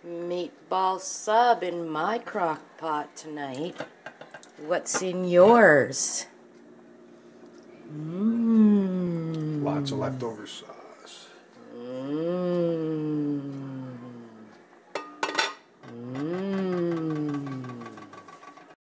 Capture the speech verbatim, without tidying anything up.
meatball sub in my crock pot tonight. What's in yours? Mmm. Lots of leftover sub.